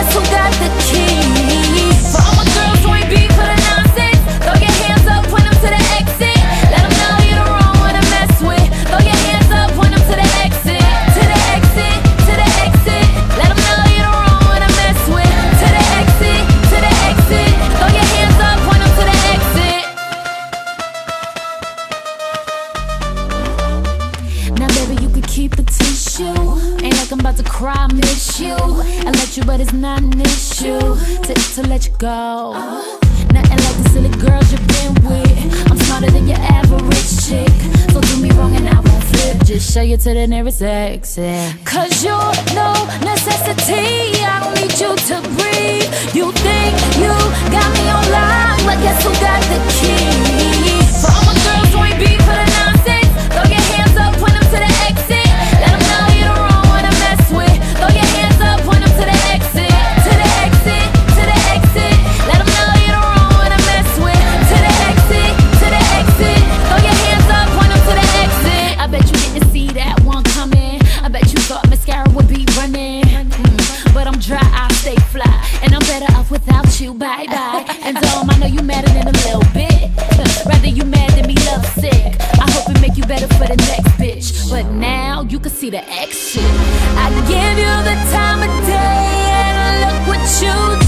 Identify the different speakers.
Speaker 1: guess who got the key? For all my girls who ain't beat for the nonsense, throw your hands up, point them to the exit. Let them know you're the wrong one to mess with. Throw your hands up, point them to the exit. To the exit, to the exit. Let them know you're the wrong one to mess with. To the exit, to the exit. Throw your hands up, point them to the exit. Now baby, you could keep the tissue. Ain't like I'm about to cry, I miss you. I let you, but it's not an issue to let you go. Nothing like the silly girls you've been with. I'm smarter than your average chick, so do me wrong and I won't flip. Just show you to the nearest exit. Cause you're no necessity, I don't need you to breathe. You think you got me on lock, but guess who got the key? For all my girls who ain't beat for the nonsense, throw your hands up, point them to the exit. Let them know you're the wrong one to mess with. Throw your hands up, point them to the exit. To the exit, to the exit. Let them know you're the wrong one to mess with. To the exit, to the exit. Throw your hands up, point them to the exit. I bet you didn't see that one coming. I bet you thought mascara would be running. But I'm dry, I stay fly, and I'm better off without you, bye-bye. And I know you madder than a little bit. Rather you mad than me lovesick. I hope it make you better for the next bitch. But now you can see the X shit. I give you the time of day, and look what you